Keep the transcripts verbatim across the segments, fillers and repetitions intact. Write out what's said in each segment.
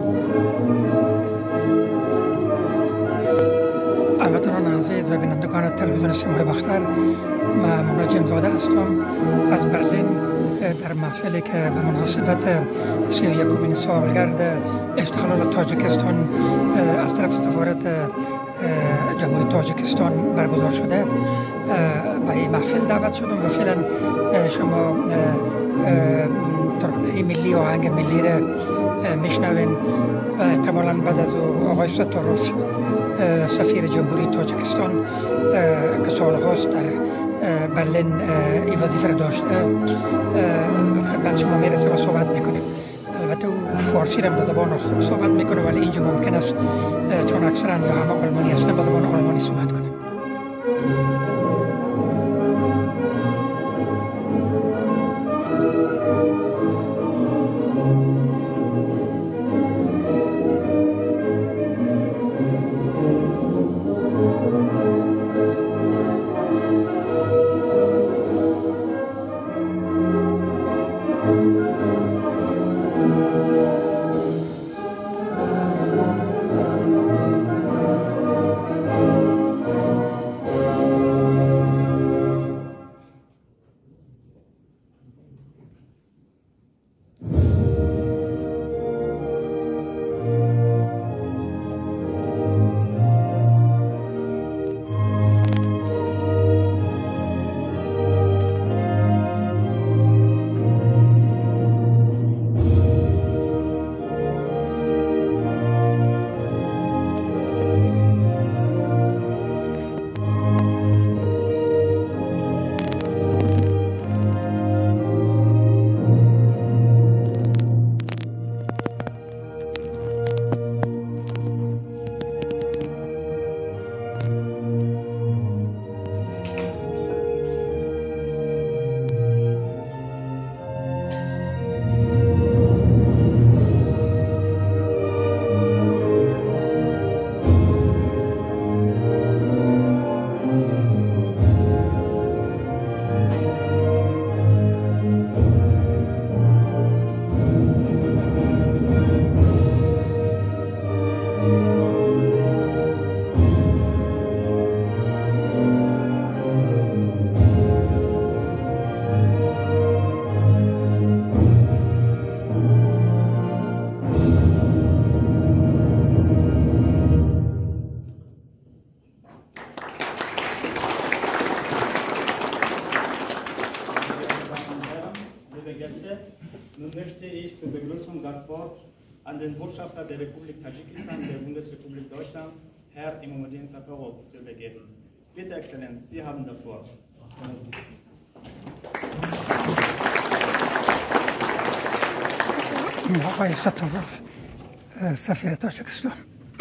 هموطنان عزیز و بینندگان تلویزیون سیمای بختر، من مناجم زاده هستم از برلین در محفلی که به مناسبت سی و یکمین سالگرد استقلال تاجیکستان از طرف سفارت جمهوری تاجیکستان برگزار شده به این محفل دعوت شدم و فعلا شما ترانه ملی و آهنگ ملی را میشنوین و احتمالاً بعد از آقای ستاروف سفیر جمهوری تاجیکستان که سالهاست در برلین این وظیفه را داشته خدمت شما میرسه و صحبت میکنیم. البته او فارسی را به زبان خوب صحبت میکنه ولی اینجا ممکن است چون اکثرا یا همه آلمانی هستن به زبان آلمانی صحبت کنه. An den Botschafter der Republik Tadschikistan, der Bundesrepublik Deutschland, Herr Emomudin Safarov, zu übergeben. Bitte, Exzellenz, Sie haben das Wort. آقای ستاروف سفیر تاجیکستان.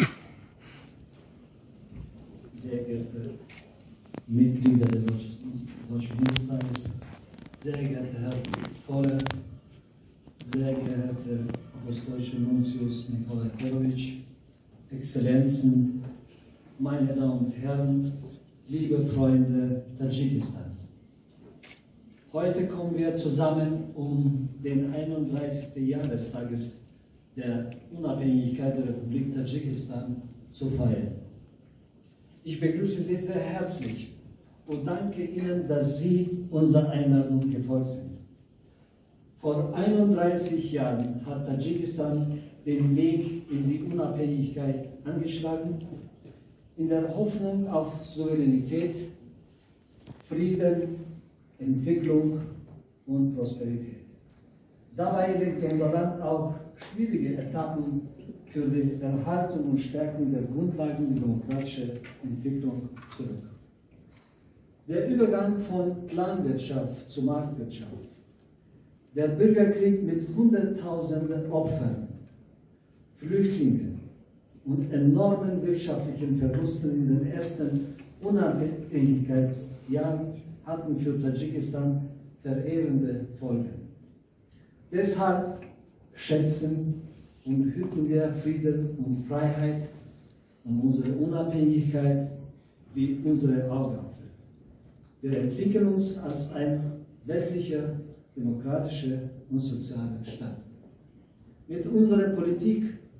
Sehr geehrte Mitglieder des Deutschen Bundestages, sehr geehrter Herr Voller, sehr geehrter Apostolischer Nuntius Nikolai Perovic, Exzellenzen, meine Damen und Herren, liebe Freunde Tadschikistans. Heute kommen wir zusammen, um den einunddreißigsten Jahrestages der Unabhängigkeit der Republik Tadschikistan zu feiern. Ich begrüße Sie sehr herzlich und danke Ihnen, dass Sie unserer Einladung gefolgt sind. Vor einunddreißig Jahren hat Tadschikistan den Weg in die Unabhängigkeit angeschlagen, in der Hoffnung auf Souveränität, Frieden, Entwicklung und Prosperität. Dabei legt unser Land auch schwierige Etappen für die Erhaltung und Stärkung der Grundlagen der demokratischen Entwicklung zurück. Der Übergang von Planwirtschaft zu Marktwirtschaft, der Bürgerkrieg mit Hunderttausenden Opfern, Flüchtlingen und enormen wirtschaftlichen Verlusten in den ersten Unabhängigkeitsjahren hatten für Tadschikistan verheerende Folgen. Deshalb schätzen und hüten wir Frieden und Freiheit und unsere Unabhängigkeit wie unsere Augapfel. Wir entwickeln uns als ein weltlicher, demokratischer und sozialer Staat. Mit unserer Politik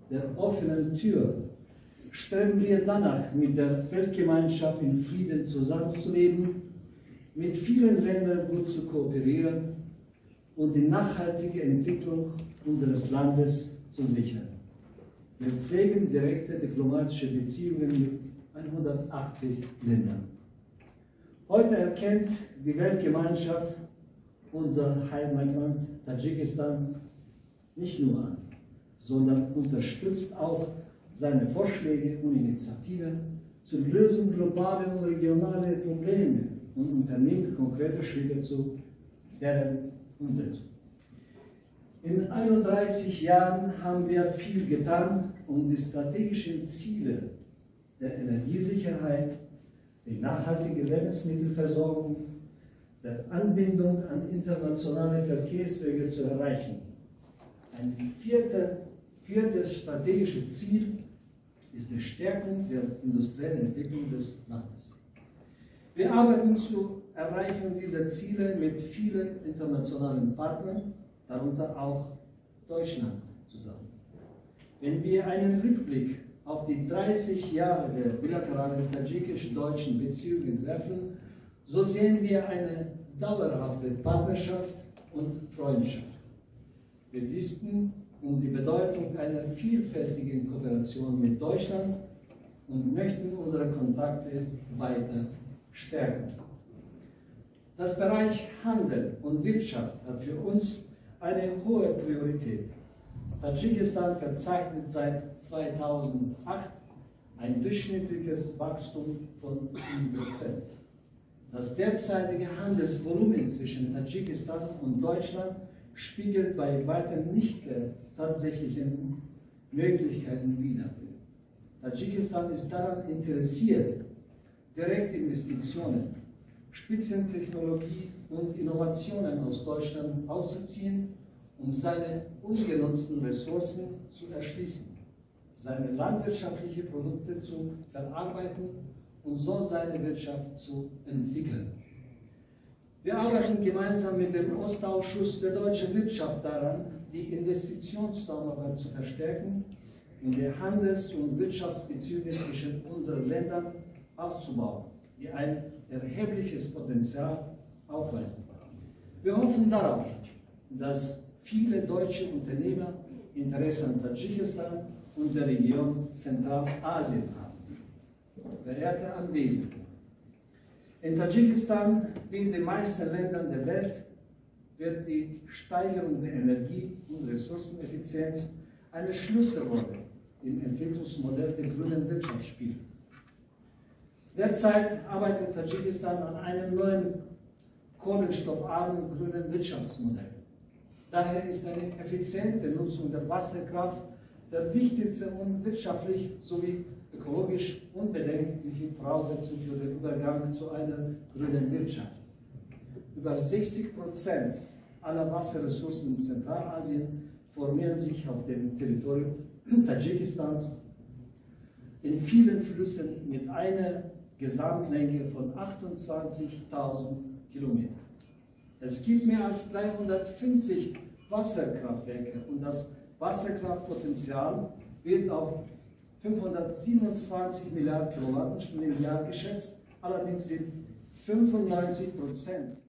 der offenen Tür streben wir danach, mit der Weltgemeinschaft in Frieden zusammenzuleben, mit vielen Ländern gut zu kooperieren und die nachhaltige Entwicklung unseres Landes zu sichern. Wir pflegen direkte diplomatische Beziehungen mit hundertachtzig Ländern. Heute erkennt die Weltgemeinschaft unser Heimatland Tadschikistan nicht nur an, sondern unterstützt auch seine Vorschläge und Initiativen zur Lösung globaler und regionaler Probleme und unternimmt konkrete Schritte zu deren Umsetzung. In einunddreißig Jahren haben wir viel getan, um die strategischen Ziele der Energiesicherheit, die nachhaltige Lebensmittelversorgung, der Anbindung an internationale Verkehrswege zu erreichen. Ein vierte, viertes strategisches Ziel ist die Stärkung der industriellen Entwicklung des Landes. Wir arbeiten zur Erreichung dieser Ziele mit vielen internationalen Partnern, darunter auch Deutschland, zusammen. Wenn wir einen Rückblick auf die dreißig Jahre der bilateralen tadschikisch-deutschen Beziehungen werfen, so sehen wir eine dauerhafte Partnerschaft und Freundschaft. Wir wissen um die Bedeutung einer vielfältigen Kooperation mit Deutschland und möchten unsere Kontakte weiter stärken. Das Bereich Handel und Wirtschaft hat für uns eine hohe Priorität. Tadschikistan verzeichnet seit zweitausendacht ein durchschnittliches Wachstum von sieben Prozent. Das derzeitige Handelsvolumen zwischen Tadschikistan und Deutschland spiegelt bei weitem nicht der tatsächlichen Möglichkeiten wider. Tadschikistan ist daran interessiert, direkte Investitionen, Spitzentechnologie und Innovationen aus Deutschland auszuziehen, um seine ungenutzten Ressourcen zu erschließen, seine landwirtschaftlichen Produkte zu verarbeiten und so seine Wirtschaft zu entwickeln. Wir arbeiten gemeinsam mit dem Ostausschuss der deutschen Wirtschaft daran, die Investitionszusammenarbeit zu verstärken und die Handels- und Wirtschaftsbeziehungen zwischen unseren Ländern aufzubauen, die ein erhebliches Potenzial aufweisen. Wir hoffen darauf, dass viele deutsche Unternehmer Interesse an Tadschikistan und der Region Zentralasien haben. Verehrte Anwesende, in Tadschikistan, wie in den meisten Ländern der Welt, wird die Steigerung der Energie- und Ressourceneffizienz eine Schlüsselrolle im Entwicklungsmodell der grünen Wirtschaft spielen. Derzeit arbeitet Tadschikistan an einem neuen kohlenstoffarmen grünen Wirtschaftsmodell. Daher ist eine effiziente Nutzung der Wasserkraft der wichtigste und wirtschaftlich sowie ökologisch unbedenkliche Voraussetzung für den Übergang zu einer grünen Wirtschaft. Über sechzig Prozent aller Wasserressourcen in Zentralasien formieren sich auf dem Territorium Tadschikistans in vielen Flüssen mit einer Gesamtlänge von achtundzwanzigtausend Kilometern. Es gibt mehr als dreihundertfünfzig Wasserkraftwerke und das Wasserkraftpotenzial wird auf fünfhundertsiebenundzwanzig Milliarden Kilowattstunden im Jahr geschätzt, allerdings sind fünfundneunzig Prozent